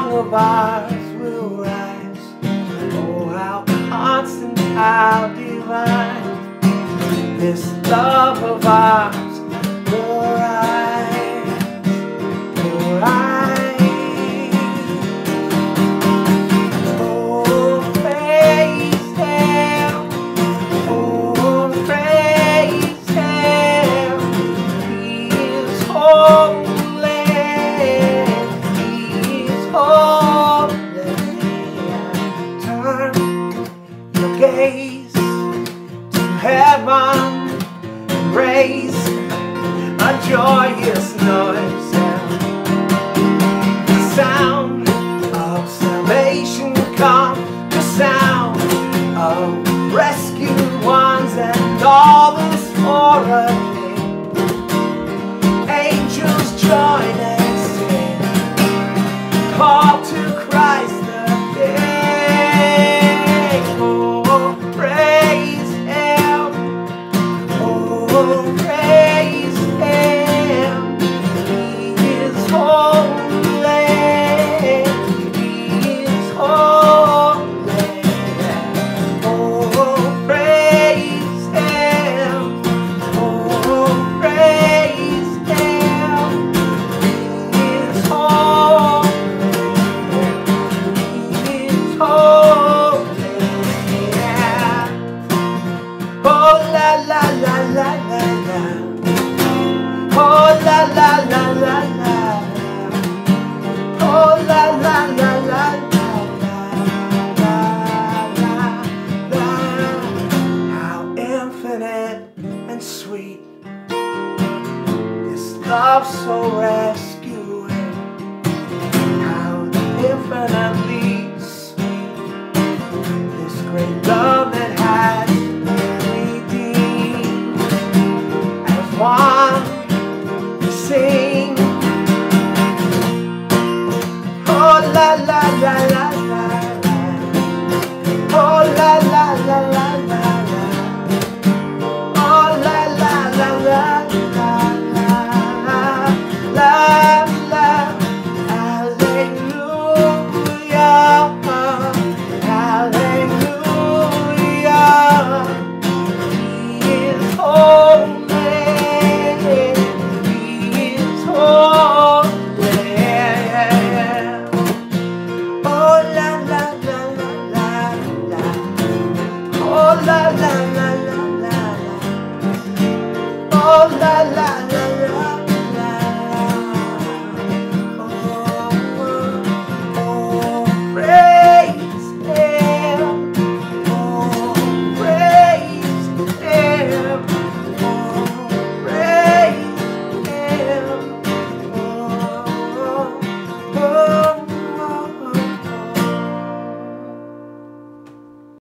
song of ours will rise. Oh, how constant, how divine, this love of ours will rise, will rise. Oh, praise Him, oh, praise Him. He is holy, He is holy. Turn your gaze to heaven, raise a joyous noise. The sound of salvation come, the sound of rescued ones, and all is for a king. Angels join and sing, call to Christ the King. Oh, praise Him, oh, praise Him. He is holy, He is holy. Oh, praise Him, oh, praise Him. He is holy, He is holy. Oh, la la la la la la. Oh, la la la la la. Oh, la la la la la la la la. How infinite and sweet, this love so rescuing. How infinitely sweet, this great love that has redeemed. As one we sing, oh, la la la la.